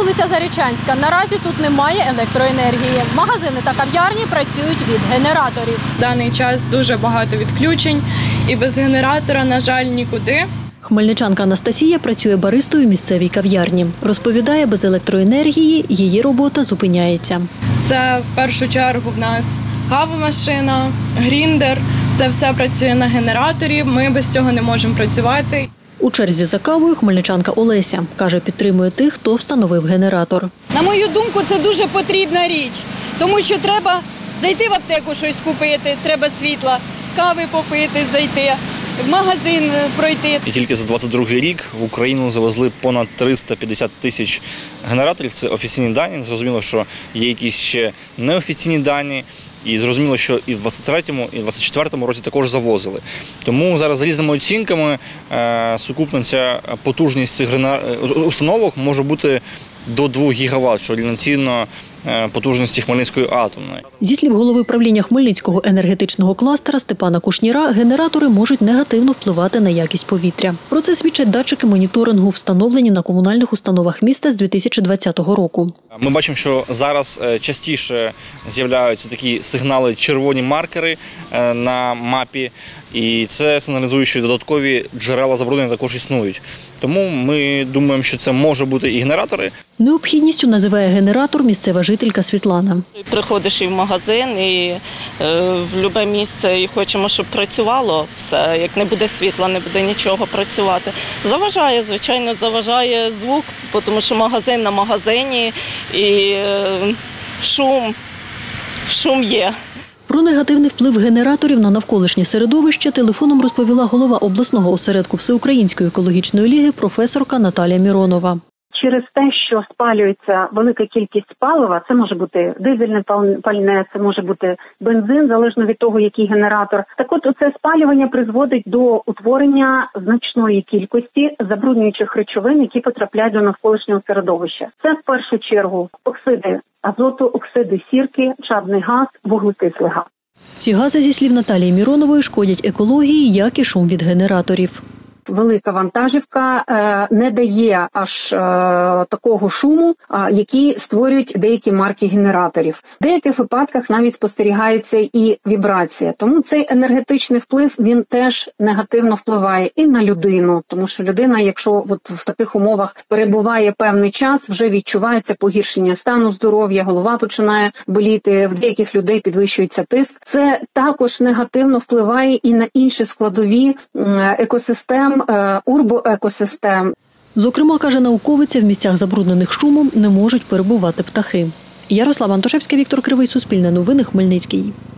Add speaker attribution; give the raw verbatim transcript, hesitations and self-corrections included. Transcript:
Speaker 1: вулиця Зарічанська. Наразі тут немає електроенергії. Магазини та кав'ярні працюють від генераторів.
Speaker 2: В даний час дуже багато відключень і без генератора, на жаль, нікуди.
Speaker 1: Хмельничанка Анастасія працює баристою в місцевій кав'ярні. Розповідає, без електроенергії її робота зупиняється.
Speaker 2: Це в першу чергу в нас кавомашина, гріндер. Це все працює на генераторі, ми без цього не можемо працювати.
Speaker 1: У черзі за кавою хмельничанка Олеся. Каже, підтримує тих, хто встановив генератор.
Speaker 3: На мою думку, це дуже потрібна річ, тому що треба зайти в аптеку щось купити, треба світла, кави попити, зайти, в магазин пройти.
Speaker 4: І тільки за двадцять другий рік в Україну завезли понад триста п'ятдесят тисяч генераторів. Це офіційні дані. Зрозуміло, що є якісь ще неофіційні дані. І зрозуміло, що і в двадцять третьому, і в двадцять четвертому році також завозили. Тому зараз за різними оцінками сукупна ця потужність цих установок може бути до двох гігават, що рівноцінно потужності Хмельницької атомної.
Speaker 1: Зі слів голови правління Хмельницького енергетичного кластера Степана Кушніра, генератори можуть негативно впливати на якість повітря. Про це свідчать датчики моніторингу, встановлені на комунальних установах міста з дві тисячі двадцятого року.
Speaker 4: Ми бачимо, що зараз частіше з'являються такі сигнали, червоні маркери на мапі, і це сигналізує, що додаткові джерела забруднення також існують. Тому ми думаємо, що це може бути і генератори.
Speaker 1: Необхідністю називає генератор місцева жителька Світлана.
Speaker 5: Приходиш і в магазин, і в будь-яке місце, і хочемо, щоб працювало все. Як не буде світла, не буде нічого працювати. Заважає, звичайно, заважає звук, тому що магазин на магазині і шум, шум є.
Speaker 1: Про негативний вплив генераторів на навколишнє середовище телефоном розповіла голова обласного осередку Всеукраїнської екологічної ліги професорка Наталія Міронова.
Speaker 6: Через те, що спалюється велика кількість палива, це може бути дизельне пальне, це може бути бензин, залежно від того, який генератор. Так от, це спалювання призводить до утворення значної кількості забруднюючих речовин, які потрапляють до навколишнього середовища. Це в першу чергу оксиди азоту, оксиди сірки, чадний газ, вуглекислий газ.
Speaker 1: Ці гази, зі слів Наталії Міронової, шкодять екології, як і шум від генераторів.
Speaker 6: Велика вантажівка е, не дає аж е, такого шуму, е, який створюють деякі марки генераторів. В деяких випадках навіть спостерігається і вібрація. Тому цей енергетичний вплив, він теж негативно впливає і на людину. Тому що людина, якщо от в таких умовах перебуває певний час, вже відчувається погіршення стану здоров'я, голова починає боліти, в деяких людей підвищується тиск. Це також негативно впливає і на інші складові е, екосистем, урбоекосистем.
Speaker 1: Зокрема, каже науковиця, в місцях забруднених шумом не можуть перебувати птахи. Ярослава Антошевська, Віктор Кривий, Суспільне новини, Хмельницький.